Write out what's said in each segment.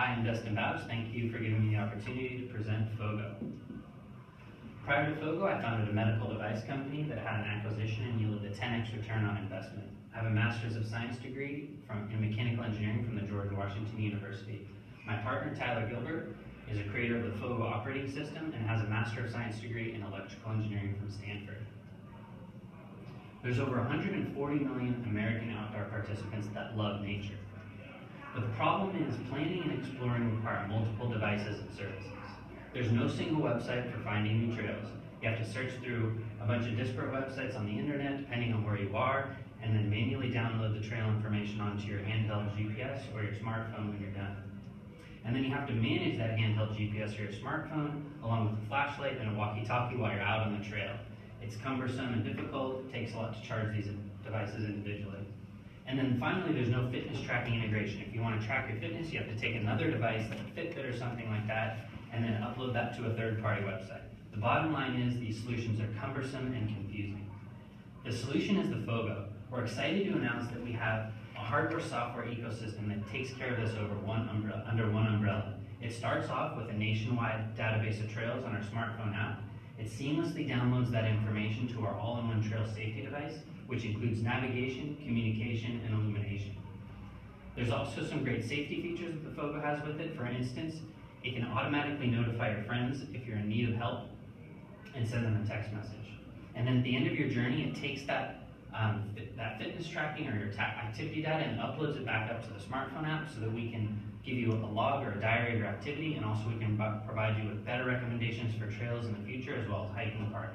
Hi, I'm Dustin Bouch. Thank you for giving me the opportunity to present Fogo. Prior to Fogo, I founded a medical device company that had an acquisition and yielded a 10x return on investment. I have a Master's of Science degree in Mechanical Engineering from the George Washington University. My partner, Tyler Gilbert, is a creator of the Fogo operating system and has a Master of Science degree in Electrical Engineering from Stanford. There's over 140 million American outdoor participants that love nature. But the problem is planning and exploring require multiple devices and services. There's no single website for finding new trails. You have to search through a bunch of disparate websites on the internet, depending on where you are, and then manually download the trail information onto your handheld GPS or your smartphone when you're done. And then you have to manage that handheld GPS or your smartphone along with a flashlight and a walkie-talkie while you're out on the trail. It's cumbersome and difficult. It takes a lot to charge these devices individually. And then finally, there's no fitness tracking integration. If you want to track your fitness, you have to take another device like a Fitbit or something like that and then upload that to a third-party website. The bottom line is these solutions are cumbersome and confusing. The solution is the Fogo. We're excited to announce that we have a hardware-software ecosystem that takes care of this under one umbrella. It starts off with a nationwide database of trails on our smartphone app. It seamlessly downloads that information to our all-in-one trail safety device, which includes navigation, communication, and illumination. There's also some great safety features that the Fogo has with it. For instance, it can automatically notify your friends if you're in need of help and send them a text message. And then at the end of your journey, it takes that fitness tracking or your activity data and uploads it back up to the smartphone app so that we can give you a log or a diary of your activity, and also we can provide you with better recommendations for trails in the future as well as hiking partners.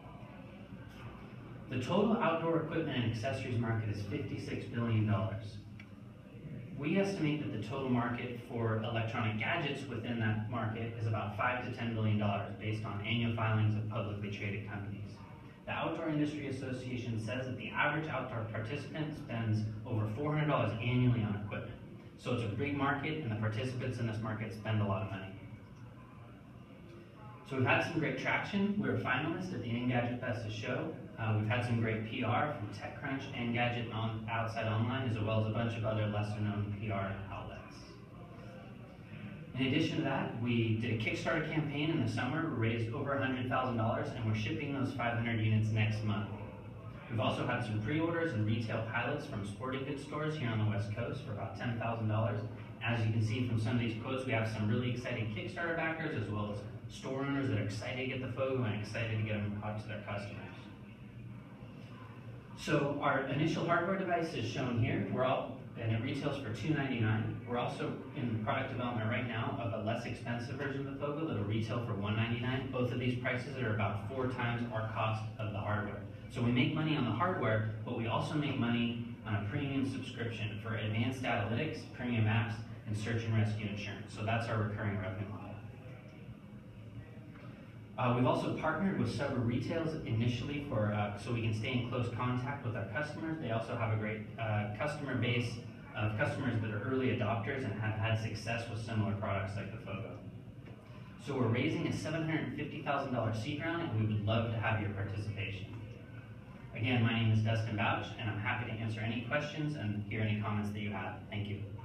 The total outdoor equipment and accessories market is $56 billion. We estimate that the total market for electronic gadgets within that market is about $5 to $10 billion based on annual filings of publicly traded companies. The Outdoor Industry Association says that the average outdoor participant spends over $400 annually on equipment. So it's a big market, and the participants in this market spend a lot of money. So we've had some great traction. We were finalists at the Engadget Fest show. We've had some great PR from TechCrunch, Engadget, and Outside Online, as well as a bunch of other lesser-known PR outlets. In addition to that, we did a Kickstarter campaign in the summer. We raised over $100,000, and we're shipping those 500 units next month. We've also had some pre-orders and retail pilots from sporting goods stores here on the West Coast for about $10,000. As you can see from some of these quotes, we have some really exciting Kickstarter backers as well as store owners that are excited to get the Fogo and excited to get them out to their customers. So our initial hardware device is shown here. And it retails for $299. We're also in product development right now of a less expensive version of the Fogo that'll retail for $199. Both of these prices are about 4 times our cost of the hardware. So we make money on the hardware, but we also make money on a premium subscription for advanced analytics, premium apps, and search and rescue insurance. So that's our recurring revenue model. We've also partnered with several retailers initially so we can stay in close contact with our customers. They also have a great customer base of customers that are early adopters and have had success with similar products like the Fogo. So we're raising a $750,000 seed round, and we would love to have your participation. Again, my name is Dustin Bouch, and I'm happy to answer any questions and hear any comments that you have. Thank you.